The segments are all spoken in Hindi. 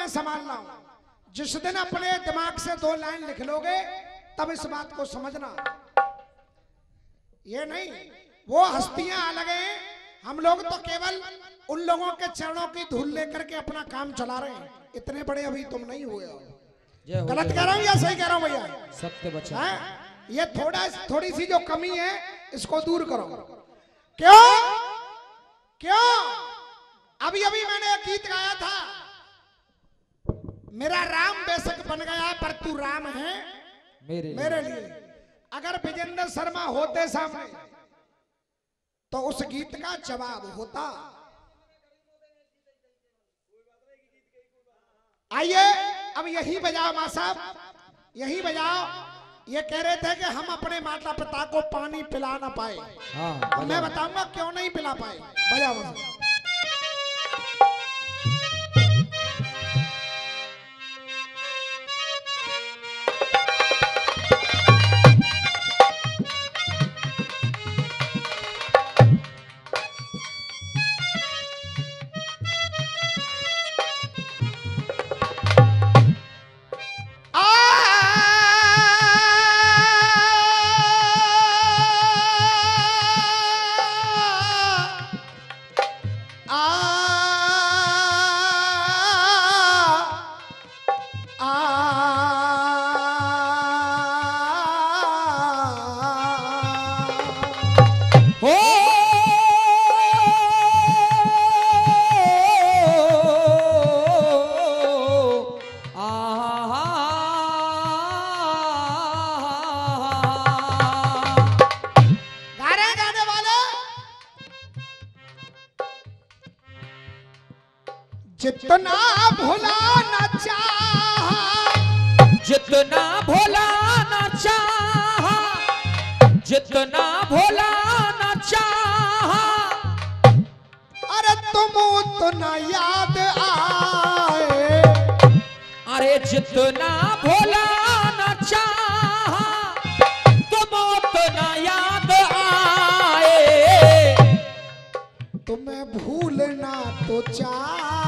मैं संभाल रहा हूं। जिस दिन अपने दिमाग से 2 लाइन लिख लोगे तब इस बात को समझना। ये नहीं, वो हस्तियां अलग हैं, हम लोग तो केवल उन लोगों के चरणों की धूल लेकर के अपना काम चला रहे हैं। इतने बड़े अभी तुम नहीं हुए हो। गलत कह रहा हूं या सही कह रहा हूं भैया? सत्य बचा। ये थोड़ी सी जो कमी है इसको दूर करो। क्यों क्यों? अभी अभी मैंने एक गीत गाया था, मेरा राम बेशक बन गया पर तू राम है मेरे लिए। अगर विजेंद्र शर्मा होते सामने तो उस गीत का जवाब होता। आइए अब यही बजाओ मां साहब, यही बजाओ। ये कह रहे थे कि हम अपने माता पिता को पानी पिला ना पाए। हाँ, मैं बताऊंगा क्यों नहीं पिला पाए। बजाओ मां साहब। जितना भुलाना चाहा, जितना भुलाना चाहा, जितना भुलाना चाहा, अरे तुम उतना याद आए। अरे जितना भुलाना चाहा, तुम उतना याद आए। तुम्हें भूलना तो चाहा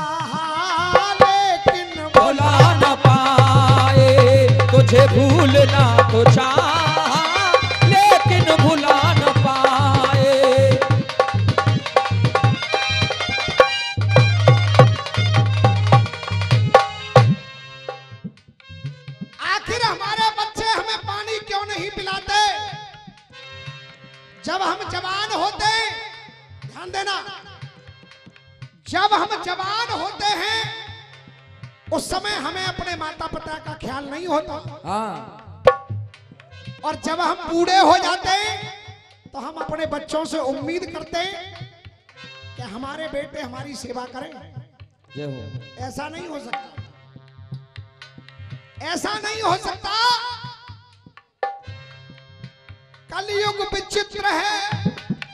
भुला न पाए, तुझे भूलना तो चाहा लेकिन भुला न पाए। आखिर हमारे बच्चे हमें पानी क्यों नहीं पिलाते? जब हम जवान होते, ध्यान देना, जब हम जवान होते हैं उस समय हमें अपने माता पिता का ख्याल नहीं होता। और जब हम बूढ़े हो जाते हैं तो हम अपने बच्चों से उम्मीद करते हैं कि हमारे बेटे हमारी सेवा करें। ऐसा नहीं हो सकता, ऐसा नहीं हो सकता। कलयुग विचित्र है,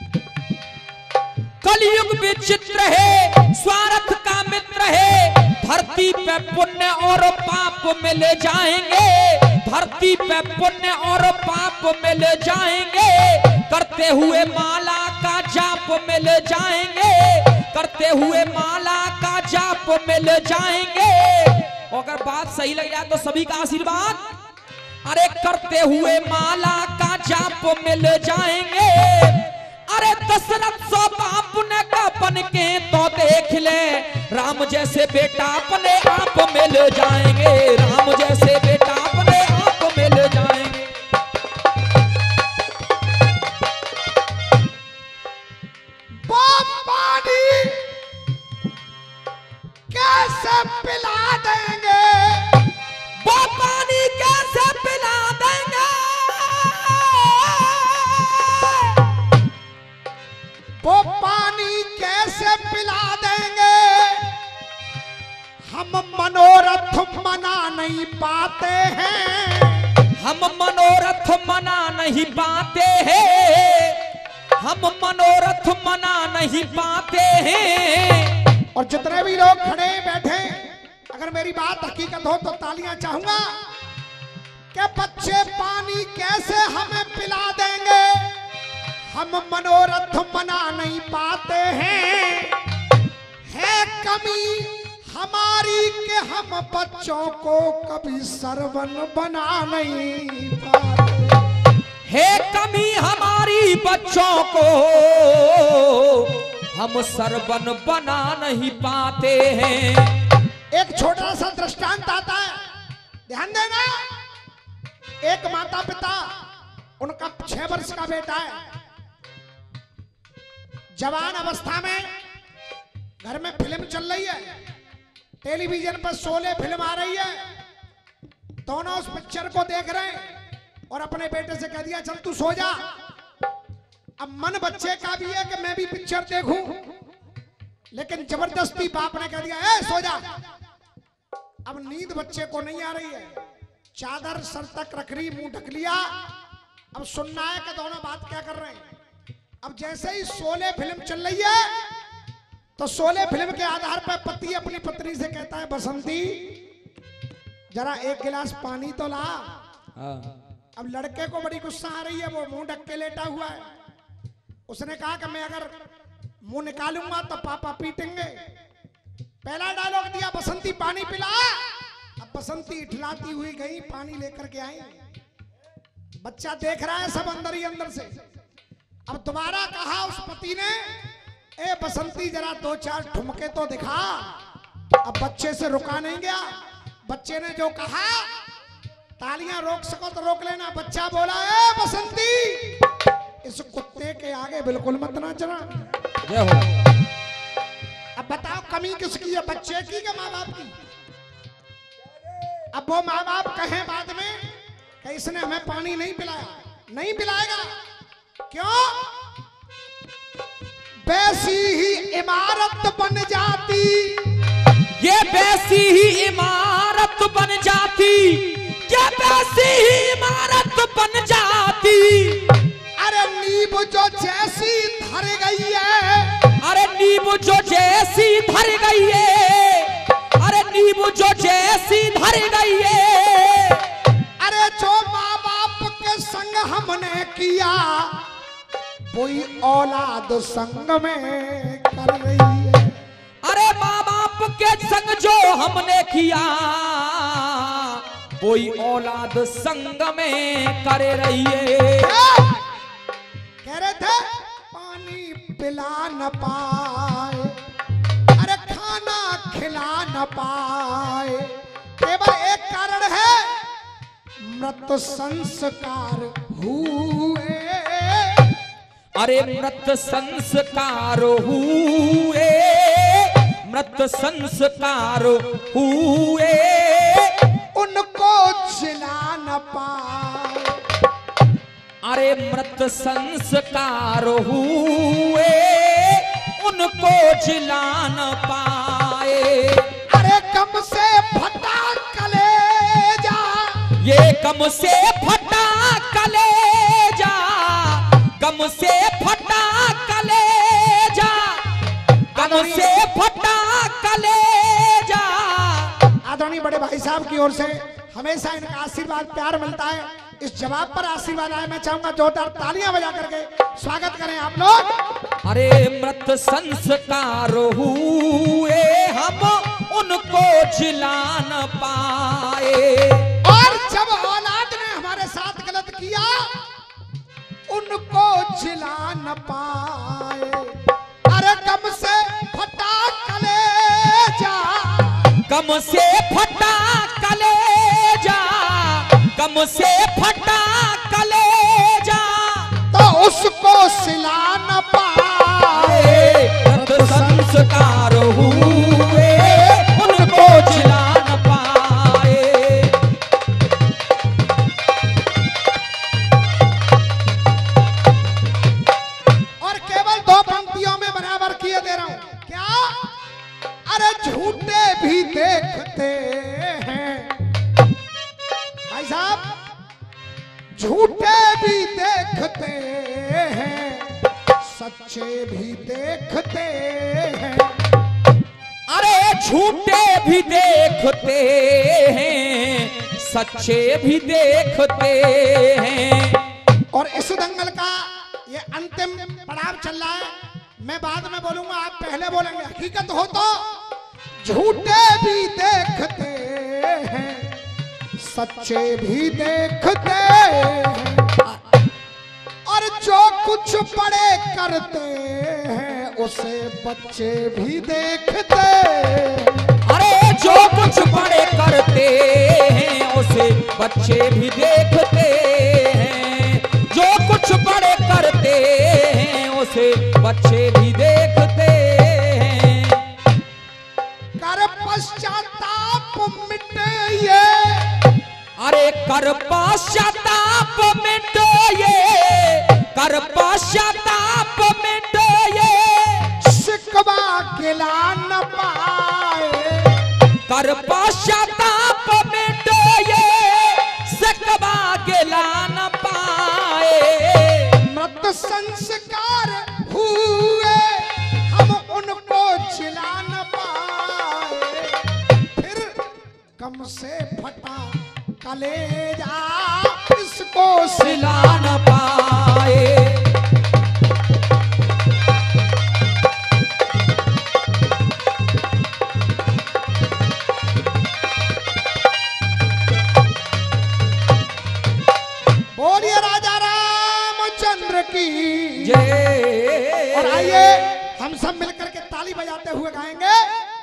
कलयुग विचित्र है, स्वार्थ का मित्र है। धरती पे पुण्य और पाप मिल जाएंगे, धरती पे पुण्य और पाप मिल जाएंगे। करते हुए माला का जाप मिल जाएंगे, करते हुए माला का जाप मिल जाएंगे। अगर बात सही लग जाए तो सभी का आशीर्वाद। अरे करते हुए माला का जाप मिल जाएंगे। अरे दशरथ सौ बाप ने का बन के तो देख ले, राम जैसे बेटा अपने आप मिल जाएंगे, राम जैसे बेटा अपने आप मिल जाएंगे। बाप पानी कैसे पिला देंगे, वो पानी कैसे पिला देंगे, वो पानी कैसे पिला देंगे। हम मनोरथ मना नहीं पाते हैं, हम मनोरथ मना नहीं पाते हैं, हम मनोरथ मना नहीं पाते हैं। और जितने भी लोग खड़े बैठे, अगर मेरी बात हकीकत हो तो तालियां चाहूंगा। कि बच्चे पानी कैसे हमें पिला देंगे, हम मनोरथ मना नहीं पाते हैं। है कमी हमारी के हम बच्चों को कभी सरवन बना नहीं पाते। है कमी हमारी बच्चों को हम सरवन बना नहीं पाते हैं। एक छोटा सा दृष्टांत आता है, ध्यान देना। एक माता पिता, उनका 6 वर्ष का बेटा है, जवान अवस्था में घर में फिल्म चल रही है, टेलीविजन पर शोले फिल्म आ रही है, दोनों उस पिक्चर को देख रहे हैं और अपने बेटे से कह दिया चल तू सो जा। अब मन बच्चे का भी है कि मैं भी पिक्चर देखूं, लेकिन जबरदस्ती बाप ने कह दिया ए सो जा। अब नींद बच्चे को नहीं आ रही है, चादर सर तक रख रही, मुंह ढक लिया। अब सुनना है कि दोनों बात क्या कर रहे हैं। अब जैसे ही शोले फिल्म चल रही है तो शोले फिल्म के आधार पर पति अपनी पत्नी से कहता है बसंती जरा एक गिलास पानी तो ला। अब लड़के को बड़ी गुस्सा आ रही है, वो मुंह ढक के लेटा हुआ है। उसने कहा कि मैं अगर मुंह निकालूंगा तो पापा पीटेंगे। पहला डायलॉग दिया बसंती पानी पिला। अब बसंती इठलाती हुई गई, पानी लेकर के आई। बच्चा देख रहा है सब अंदर ही अंदर से। अब दोबारा कहा उस पति ने ए बसंती जरा 2-4 ठुमके तो दिखा। अब बच्चे से रुका नहीं गया, बच्चे ने जो कहा तालियां रोक सको तो रोक लेना। बच्चा बोला ए बसंती इस कुत्ते के आगे बिल्कुल मत नाचना। जय हो। अब बताओ कमी किसकी है, बच्चे की या माँ बाप की? अब वो माँ बाप कहें बाद में कि इसने हमें पानी नहीं पिलाया, नहीं पिलाएगा। क्यों? वैसी ही इमारत बन जाती, ये वैसी ही इमारत बन जाती, ये वैसी ही इमारत बन जाती। अरे नींब जो जैसी धर गई है, अरे नींब जो जैसी धर गई है, अरे नींब जो जैसी धर गई है। अरे जो माँ बाप के संग हमने किया वही औलाद संग में कर रही है। अरे माँ बाप के संग जो हमने किया वही औलाद संग में कर रही है। कह रहे थे पानी पिला न पाए, अरे खाना खिला न पाए, केवल एक कारण है मृत संस्कार हुए। अरे मृत संस्कार हुए, मृत संस्कार हुए, उनको जिला न पाए। अरे मृत संस्कार हुए, उनको जिला न पाए। अरे कम से फटा कलेजा, ये कम से फटा कलेजा, गम से फटा कलेजा, गम से फटा कलेजा। आदरणीय बड़े भाई साहब की ओर से हमेशा इनका आशीर्वाद प्यार मिलता है। इस जवाब पर आशीर्वाद आए, मैं चाहूंगा जोरदार तालियां बजा करके स्वागत करें आप लोग। अरे मृत संस्कार हुए, हम उनको जिला न पाए। और जब औलाद ने हमारे साथ गलत किया उनको जिला न पाए। अरे कम से फटा कलेजा, कम से फटा कलेजा, कम से फटा कलेजा, तो उसको सिला न पाए। मृत संस्कार हुए, उनको जिला न पाए। और केवल 2 पंक्तियों में बराबर किए दे रहा हूं। क्या? अरे झूठे भी देखते हैं भाई साहब, झूठे भी देखते हैं, सच्चे भी देखते हैं। अरे झूठे भी देखते हैं, सच्चे भी देखते हैं। और इस दंगल का ये अंतिम पड़ाव चल रहा है। मैं बाद में बोलूंगा, आप पहले बोलेंगे। हकीकत हो तो झूठे भी देखते हैं, सच्चे भी देखते हैं, और जो कुछ बड़े करते हैं उसे बच्चे भी देखते हैं। अरे जो कुछ बड़े करते हैं उसे बच्चे भी देखते हैं, जो कुछ बड़े करते हैं उसे बच्चे भी देखते हैं। कर पश्चाताप मिटे ये, अरे कर पश्चाताप मिटे ये, कर पश्चाताप मिटे ये, शिकवा गिला न पाए। कर पश्चाताप मिटे ये, शिकवा गिला न पाए। मृत संस्कार हुए हम उनको जिला न पाए, फिर कम से फटा कलेजा इसको सिला न पाए। बोलिए राजा रामचंद्र की जय। और आइए हम सब मिलकर के ताली बजाते हुए गाएंगे।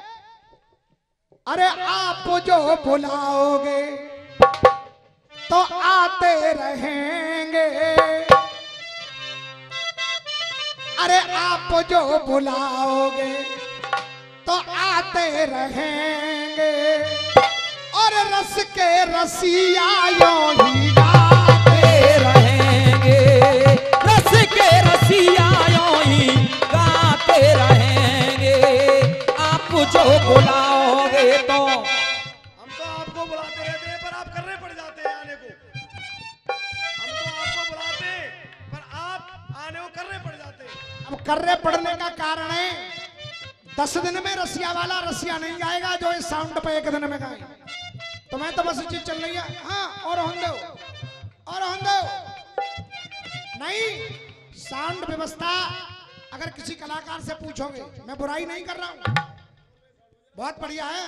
अरे आप जो बुलाओगे तो आते रहेंगे, अरे आप जो बुलाओगे तो आते रहेंगे, और रस के रसिया यूं ही गाते रहेंगे, रस के रसिया यूं ही गाते रहेंगे। आप जो बुलाओगे तो हम तो आपको बुलाते रहते हैं पर आप करने पड़ जाते हैं आने को। हम तो आपको बुलाते हैं पर आप आने को करने पड़ जाते हैं। अब कर्रे पड़ने का कारण है 10 दिन में रसिया वाला रसिया नहीं गाएगा जो इस साउंड पे 1 दिन में गाए। तो मैं तो बस चीज चल रही है। हाँ और होंगे नहीं साउंड व्यवस्था। अगर किसी कलाकार से पूछोगे, मैं बुराई नहीं कर रहा हूँ, बहुत बढ़िया है।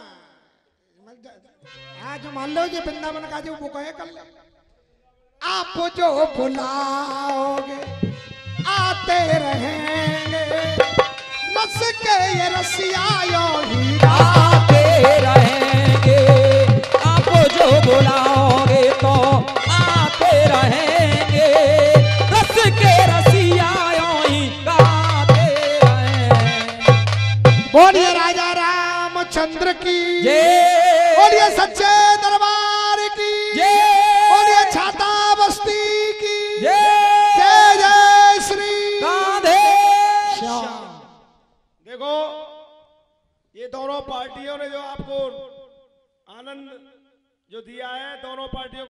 हाँ जो मान लो ये वृंदावन का जो वो कहे कर ले। आप जो बुलाओगे आते रहेंगे, रस के ये रसिया यूं ही गाते रहेंगे। आप जो बुलाओगे तो आते रहेंगे, रस के रसिया यूं ही गाते रहेंगे। बोलिए राजा रामचंद्र की जय। बोलिए सच्चे दरबार की जय। बोलिए छाता बस्ती की जय। जय जय श्री राधे श्याम। देखो ये दोनों पार्टियों ने जो आपको आनंद जो दिया है, दोनों पार्टियों